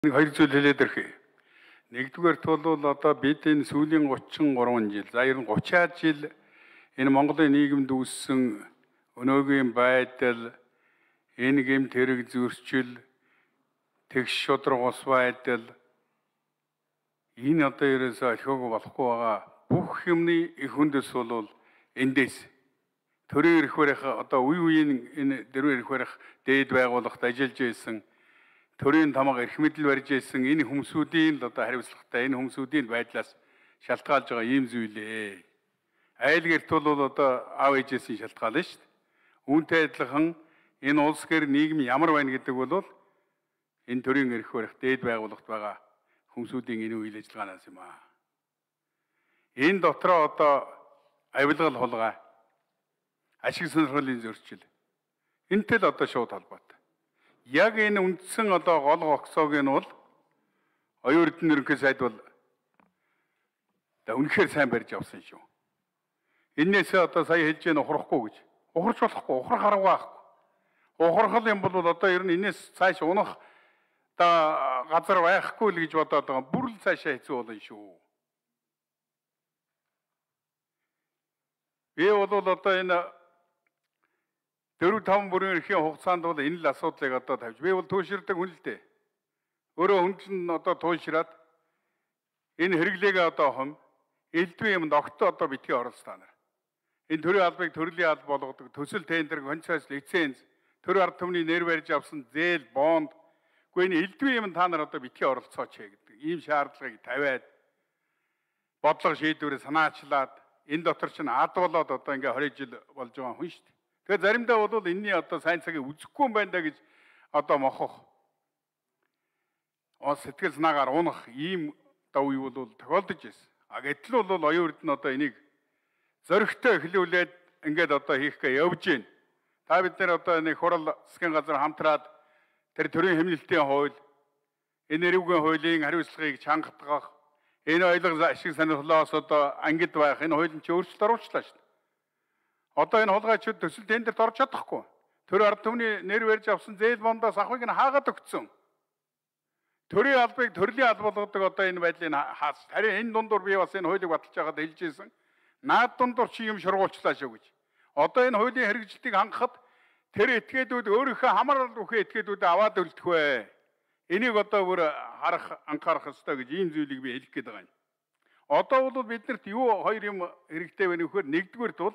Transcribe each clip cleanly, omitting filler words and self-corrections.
Хоёр зүйл хэлээд ирэхээ. Нэгдүгээрт бол одоо бид энэ сүүлийн 33 жил, за ер нь 30-аад жил энэ Монголын нийгэмд үүссэн өнөөгийн байдал, энэ гэмт хэрэг зөрчил, тэгш шудраг ус байдал энэ одоо ерөөсөө орхиог болохгүй байгаа бүх юмны их үндэс бол эндээс төрийн эрх барих одоо үе үеийн энэ дөрвөн эрх барих дээд байгууллагт ажиллаж байсан төрийн тамга эрх мэдэл барьж байсан энэ хүмүүсүүдийн л одоо хариуцлагатай энэ хүмүүсүүдийн байдлаас шалтгаалж байгаа ийм зүйлээ. Айл гэрт бол одоо аав ээжээсийн шалтгаална шүү дээ. Үүнтэй адилхан энэ улс гэр нийгэм ямар байна гэдэг бол энэ төрийн эрх барих дээд байгууллагт байгаа хүмүүсүүдийн энэ үйл ажиллагаанаас юм аа. Энэ дотроо одоо авилгал хулгай, ашиг сонирхлын зөрчил энтэй л одоо шууд холбоотой. Яг энэ үндсэн одоо гол огцоог нь бол оюун эрдэнэ ерөнхий сайд бол үнэхээр сайн барьж авсан шүү. Эннээсээ одоо сая хэлж яана ухрахгүй гэж. Ухарч болохгүй, ухрах арга байхгүй. Ухрахал юм бол одоо ер нь энэс цааш унах газар байхгүй л гэж бодоод байгаа. Бүр л цаашаа хэцүү болно шүү. Би бол одоо энэ 4-5 бүрийн эрхийн хугацаанд бол энэ л асуудлыг одоо тавьж. Би бол тууширдаг хүн л дээ. Өөрөө хүн чинь одоо туушраад энэ хэрэглээг одоо хом элдвийн юмд огт одоо битгий оролцоо та нар. Энэ төрийн албыг төрлийн алба болгодог, төсөл тендер, концесс, лиценз, төрийн ард түмний нэр барьж авсан зээл, бонд. Гэхдээ энэ элдвийн юм та нар одоо битгий оролцооч гэдэг. Ийм шаардлагыг тавиад бодлого шийдвэрээ санаачлаад энэ дотор чинь ад болоод одоо ингээ 20 жил болж байгаа хүн шүү дээ. Тэгэхээр заримдаа бол энэний одоо сайн цагийг үзэхгүй юм байна да гэж одоо мохох. Сэтгэл санаагаар унах ийм үе бол тохиолдож байсан. Гэтэл бол оюун эрдэнэ одоо энийг зөрөгтэй эхлүүлээд ингээд одоо хийхгээ явж гин. Та бид нар одоо нэг хурал засгийн газар хамтраад тэр төрийн хэмнэлтийн хууль, энэ эрүүгийн хуулийн хариуцлагыг чангатгах, энэ ойлгол ашиг сонирхлоос одоо ангид байх энэ хуулийн чи өөрчлөлт оруулчлаа шүү дээ. Одоо энэ хулгайчид төсөл тендерт орж чадахгүй. Төрийн ард түмний нэр барьж авсан зээл бондоос авахыг нь хаагаад өгсөн. Төрийн албыг төрлийн алба болгодог одоо энэ байдлыг хаас. Харин энэ дундуур би бас энэ хуулийг баталж байгаад хэлж ирсэн. Наад дундуур чи юм шургуулчлаа шүү гэж. Одоо энэ хуулийн хэрэгжилтийг хангахад тэр этгээдүүд өөрийнхөө хамаарал бүхэн этгээдүүдэд аваад үлдэх вэ. Энийг одоо бүр анхаарах ёстой гэж ийм зүйлийг би хэлэх гээд байгаа юм. Одоо бол биднэрт юу хоёр юм хэрэгтэй вэ нөхөр нэгдүгээрт бол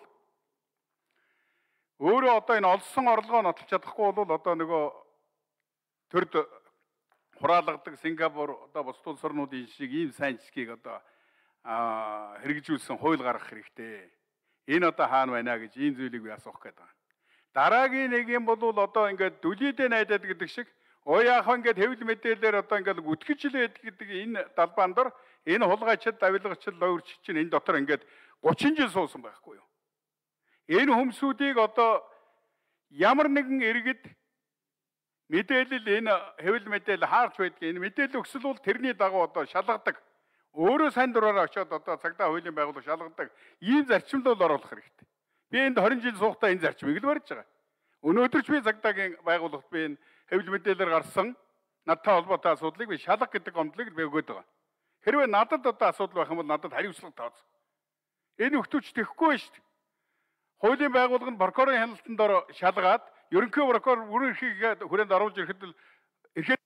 өөрөө одоо энэ олсон орлогоо нотолж чадахгүй бол одоо нөгөө төрд хураалгадаг Сингапур одоо бус улс орнуудын шиг ийм сайн жишгийг одоо хэрэгжүүлсэн хууль гаргах хэрэгтэй. Энэ одоо хаана байна гэж ийм зүйлийг би асуух гээд байна. Дараагийн нэг юм бол одоо ингээд дүлийдээ найдаад гэдэг шиг яах ингээд хэвлэл мэдээлэлээр одоо ингээд үтгэжлээд гэдэг энэ далбаан дор энэ хулгайчид, авилгачид, лоорчид чинь энэ дотор ингээд 30 жил суусан байхгүй юу? Энэ хүмүүсүүдийг одоо ямар нэгэн иргэд мэдээлэл энэ хэвлэл мэдээлэл хаарч байдгийг энэ мэдээлэл өгсөл бол тэрний дагуу одоо шалгадаг. Өөрөө сайн дураараа очиод одоо цагдаа хуулийн байгууллага шалгадаг. Ийм зарчимд бол оруулах хэрэгтэй. Би энд 20 жил суухтаа энэ зарчмыг л барьж байгаа. Өнөөдөр ч би цагдаагийн байгууллагт би энэ хэвлэл мэдээлэлээр гарсан надтай холбоотой асуудлыг би шалгах гэдэг гомдлыг би өгөөд байгаа. Хэрвээ надад одоо асуудал байх юм бол надад хариуцлага тооц. Энэ өгтөж тэхгүй шүү дээ. Хуулийн байгууллага нь прокурорын хяналтанд дор шалгаад ерөнхий прокурор бүрэн эрхийг хүрээнд оруулж ирэхэд л эрхээ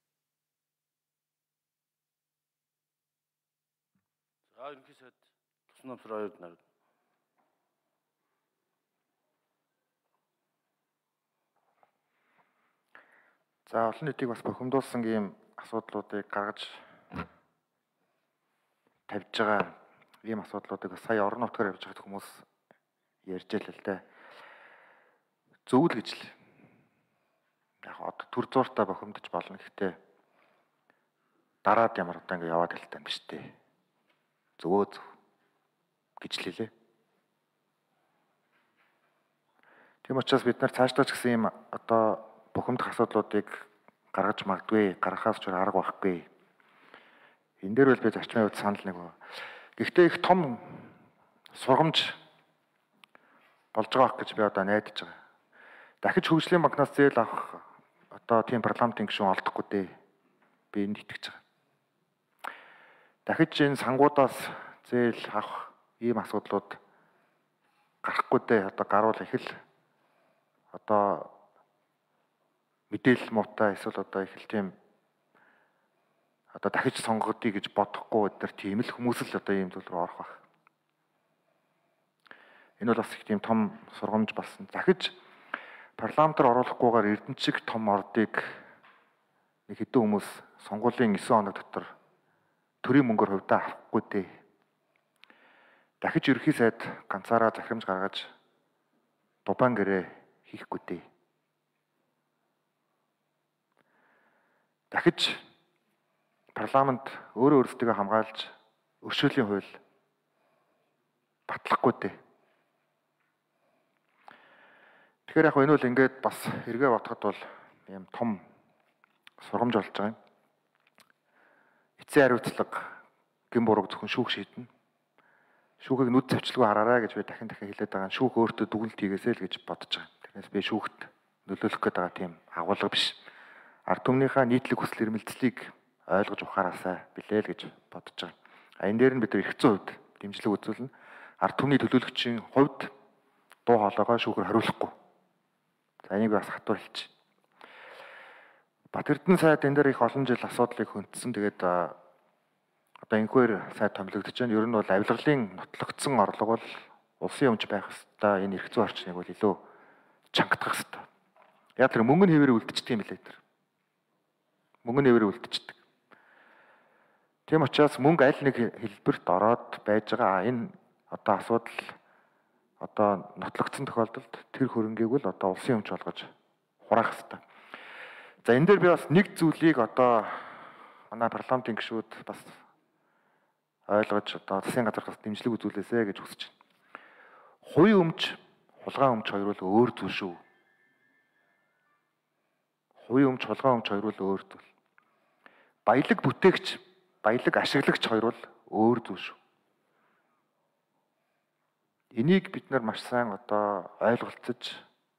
ерөнхий сайд Тусан намсрын оюут нар. За олон нийтийг бас бухимдуулсан ийм асуудлуудыг гаргаж тавьж байгаа ийм асуудлуудыг сая орон нутгаар явж байгаа хүмүүс ярьж л дээ. Зөв л гэж л. Яг одоо төр зууртаа бохимдож болно. Гэхдээ дараад ямар одоо ингэ яваад хэлтэй юм биш үү? Зөвөө зөв гэж л хэлээ. Тийм учраас бид нар цаашдаа ч гэсэн ийм одоо бухимдах асуудлуудыг гаргаж магадгүй, гаргахаас ч арга байхгүй. Энэ дээр бол би зарчмын хувьд санал нэг ба. Гэхдээ их том сургамж болж байгаа гэж би одоо найдаж байгаа. Дахиж хөгжлийн банкнаас зээл авах одоо тийм парламентын гишүүн олдохгүй дээ. би энд итгэж байгаа. Дахиж энэ сангуудаас зээл авах ийм асуудлууд гарахгүй дээ. Одоо гарвал их л одоо мэдээлэл муутай эсвэл одоо их л тийм одоо дахиж сонгогдъё гэж бодохгүй өдөр тийм л хүмүүс л одоо ийм зүйл рүү орох байх. Энэ бол бас их тийм том сургамж болсон. Дахиж парламентар оруулахгүйгээр эрдэнчиг том ордыг нэг хэдэн хүмүүс сонгуулийн 9 хоног дотор төрийн мөнгөөр хувьдаа авахгүй дээ. Дахиж ерөнхий сайд ганцаараа захирамж гаргаж дубан гэрээ хийхгүй дээ. Дахиж парламент өөрөө өөрсдөө хамгаалж өршөөлийн хууль батлахгүй дээ. Тэгэхээр яг энэ бол ингээд бас эргээ бодоход бол юм том сургамж болж байгаа юм. Эцсийн хариуцлага гин бурууг зөвхөн шүүх шийднэ. Шүүхийг нүд цавчлгүй хараарай гэж би дахин хэлээд байгаа. Шүүх өөртөө дүгнэлт хийгээсэй л гэж бодож байгаа. Тэрнээс би шүүхт нөлөөлөх гээд байгаа тийм агуулга биш. Ард түмнийхээ нийтлэг хүсэл эрмэлзлийг ойлгож ухаараасай билээ л гэж бодож байгаа. Энэ дээр нь бид нар эрх зүйн хувьд дэмжлэг үзүүлнэ. Ард түмний төлөөлөгчийн хувьд дуу хоолойгоо шүүхээр хариулахгүй. За энийг бас хатуур хэлчих. Бат Эрдэнэ сайд энэ дээр их олон жил асуудлыг хөндсөн. Тэгээд одоо энэхүүр сайд томилогдож байна. Ер нь бол авилгалын нотлогдсон орлого бол улсын өмч байх хэвээр энэ эрх зүйн орчныг бол илүү чангатгах хэвээр. Яг тэр мөнгөний хэвээр үлдчихдэг юм билээ тэр. Мөнгөний хэвээр үлдчихдэг. Тийм учраас мөнгө аль нэг хэлбэрт ороод байж байгаа. Энэ одоо асуудал одоо нотлогдсон тохиолдолд тэр хөрөнгийг л одоо улсын өмч болгож хураах хэвээр. За энэ дээр би бас нэг зүйлийг одоо манай парламентын гишүүд бас ойлгож одоо засгийн газраас дэмжлэг үзүүлээсэй гэж хүсэж байна. Хувийн өмч, хулгайн өмч хоёр бол өөр зүйл шүү. Хувийн өмч, хулгайн өмч хоёр бол өөр зүйл. Баялаг бүтээгч, баялаг ашиглагч хоёр бол өөр зүйл шүү. Энийг бид нар маш сайн одоо ойлголцож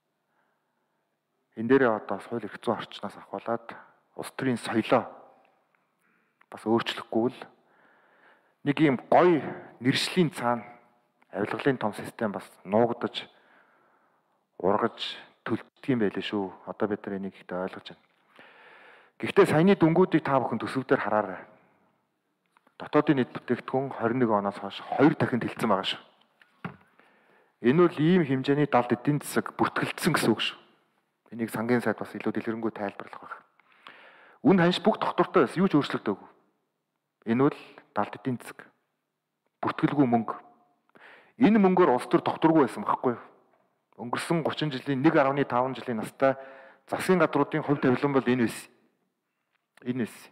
энэ дээрээ одоо соёл эрх зүйн орчноос ахуулаад улс төрийн соёлоо бас өөрчлөхгүй л нэг юм гоё нэршлийн цаана авилгалын том систем бас нуугдаж ургаж төлдөг юм байлээ шүү. Одоо бид нар энийг ихтэй ойлгож байна. Гэхдээ саяны дүнгуудыг та бүхэн төсөвдөр хараарай. Дотоодын нийт бүтээгдэхүүн 21 оноос хойш 2 дахин дэлцсэн байгаа шүү. Энэ бол ийм хэмжээний далд эдийн засаг бүртгэлдсэн гэсэн үг шүү. Энийг сангийн сайд бас илүү дэлгэрэнгүй тайлбарлах байх. Үн ханш бүх доктортой байсан. Юу ч өөрчлөгдөөгүй. Энэ бол далд эдийн засаг. Бүртгэлгүй мөнгө. Энэ мөнгөөр улс төр докторгүй байсан байхгүй юу? Өнгөрсөн 30 жилийн 1.5 жилийн настай засгийн газруудын хувь тавилан бол энэ байсан. Энэ байсан.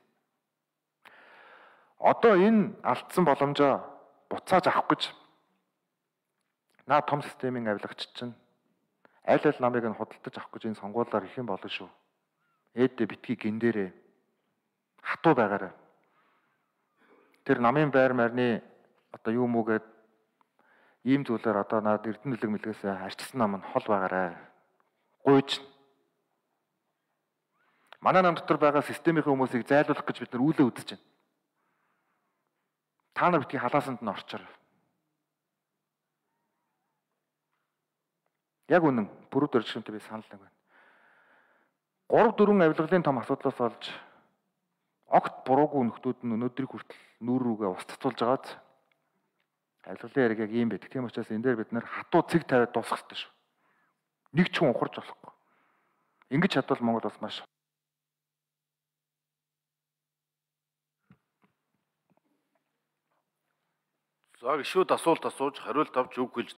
Одоо энэ алдсан боломжоо буцааж авах гэж наа том системийн авилагч чинь аль намыг нь худалдаж авах гэж энэ сонгуулиар их юм болно шүү. Ээдээ битгий гин дээрээ хатуу байгаарай. Тэр намын байр марны одоо юу муугээд ийм зүйлээр одоо наад Эрдэнэ нөлөг мэлгээс арчсан нам нь хол байгаарай. Гуйж. Манай нам дотор байгаа системийн хүмүүсийг зайлуулах гэж бид нар үүлээ үзэж байна. Та нар битгий халаасанд нь орчоор. Яг үнэн бүрүүд өршөөнтэй би санал нэг байна. 3-4 авилгалын том асуудлаас олж огт буруугүй нөхдүүд нь өнөөдрийг хүртэл нүүр рүүгээ ус цацуулж байгааз авилгалын яриг яг ийм байдаг. Тийм учраас энэ дээр бид нэр хатуу цэг тавиад дуусгах хэрэгтэй шүү. Нэг ч хүн ухарч болохгүй. Ингэж чадвал Монгол бас маш За гişүүд асуулт асууж хариулт авч үг хэлж